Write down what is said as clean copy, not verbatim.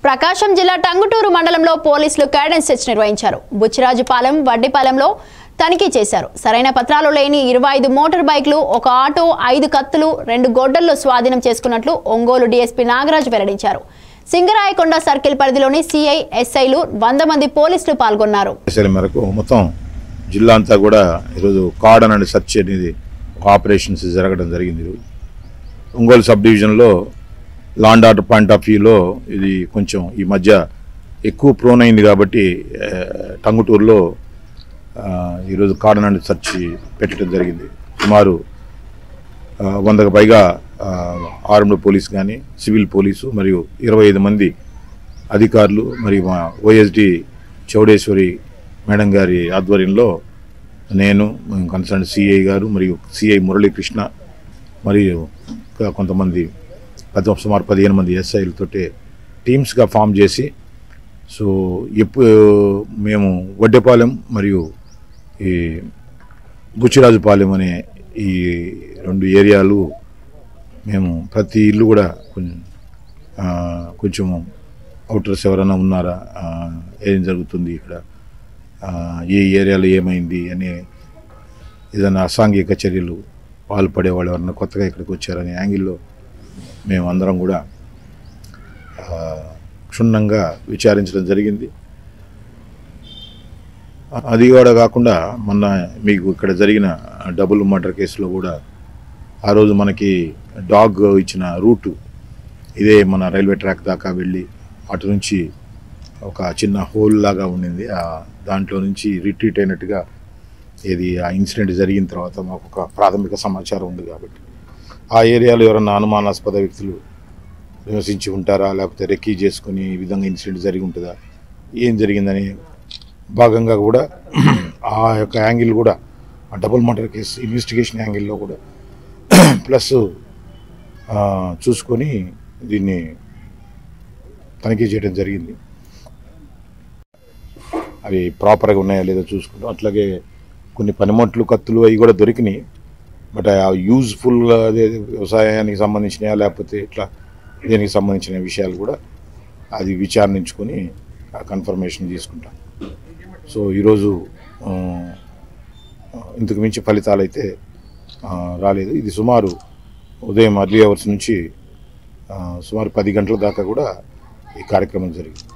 ప్రకాశం జిల్లా టంగుటూరు మండలంలో పోలీసులు క్యాడెన్స్ సెర్చ్ నిర్వహించారు. బుచ్చిరాజుపాలెం, వడ్డిపాలెంలో తనిఖీ చేశారు. సరైన పత్రాలు లేని 25 మోటార్ బైక్లు, ఒక ఆటో, 5 కత్తులు, 2 గొడ్డళ్లు స్వాధీనం చేసుకున్నట్లు ఒంగోలు డీఎస్పీ నాగరాజు వెల్లడించారు. సింగరాయకొండ సర్కిల్ పరిధిలోని సిఐ, ఎస్ఐలు 100 మంది పోలీసులు పాల్గొన్నారు. మొత్తం జిల్లా అంతా కూడా ఈరోజు కార్డన్ అండ్ సెర్చ్ అనేది ఆపరేషన్స్ జరగడం జరిగింది. ఒంగోలు సబ్ డివిజన్లో law and order point of వ్యూలో ఇది కొంచెం ఈ మధ్య ఎక్కువ ప్రోన్ అయింది కాబట్టి టంగుటూరులో ఈరోజు కార్డన్ అండ్ సెర్చ్ పెట్టడం జరిగింది. సుమారు 100కు పైగా ఆర్మ్డ్ పోలీస్ కానీ, సివిల్ పోలీసు మరియు 25 మంది అధికారులు మరియు మా ఓఎస్డి చౌడేశ్వరి మేడం గారి ఆధ్వర్యంలో నేను, కన్సర్న్ సిఐ గారు మరియు సిఐ మురళీకృష్ణ మరియు కొంతమంది సుమారు 15 మంది ఎస్ఐలతోటి టీమ్స్గా ఫామ్ చేసి, సో ఎప్పుడు మేము వడ్డేపాలెం మరియు ఈ బుచ్చిరాజుపాలెం అనే ఈ 2 ఏరియాలు మేము ప్రతి ఇల్లు కూడా కొంచెం అవుటర్స్ ఎవరైనా ఉన్నారా, ఏం జరుగుతుంది ఇక్కడ, ఏ ఏరియాలో ఏమైంది అనే ఏదైనా అసాంఘిక చర్యలు పాల్పడేవాళ్ళు ఎవరైనా కొత్తగా ఇక్కడికి వచ్చారనే యాంగిల్లో మేము అందరం కూడా క్షుణ్ణంగా విచారించడం జరిగింది. అది కూడా కాకుండా మొన్న మీకు ఇక్కడ జరిగిన డబుల్ మర్డర్ కేసులో కూడా ఆ రోజు మనకి డాగ్ ఇచ్చిన రూటు ఇదే మన రైల్వే ట్రాక్ దాకా వెళ్ళి అటు నుంచి ఒక చిన్న హోల్ లాగా ఉండింది. దాంట్లో నుంచి రిట్రీట్ అయినట్టుగా ఇది ఆ ఇన్సిడెంట్ జరిగిన తర్వాత మాకు ఒక ప్రాథమిక సమాచారం ఉంది. కాబట్టి ఆ ఏరియాలో ఎవరన్నా అనుమానాస్పద వ్యక్తులు నివసించి ఉంటారా, లేకపోతే రెక్కీ చేసుకుని ఈ విధంగా ఇన్సిడెంట్ జరిగి ఉంటుందా, ఏం జరిగిందని భాగంగా కూడా ఆ యొక్క యాంగిల్ కూడా ఆ డబుల్ మర్డర్ కేసు ఇన్వెస్టిగేషన్ యాంగిల్లో కూడా ప్లస్ చూసుకొని దీన్ని తనిఖీ చేయడం జరిగింది. అవి ప్రాపర్గా ఉన్నాయా లేదో చూసుకుంటాం. అట్లాగే కొన్ని పనిముట్లు, కత్తులు అవి కూడా దొరికినాయి. బట్ ఆ యూజ్ఫుల్గా అదే వ్యవసాయానికి సంబంధించినయా లేకపోతే ఇట్లా దీనికి సంబంధించిన విషయాలు కూడా అది విచారించుకొని కన్ఫర్మేషన్ తీసుకుంటాం. సో ఈరోజు ఇంతకు మించి ఫలితాలు అయితే రాలేదు. ఇది సుమారు ఉదయం అర్లీ అవర్స్ నుంచి సుమారు 10 గంటల దాకా కూడా ఈ కార్యక్రమం జరిగింది.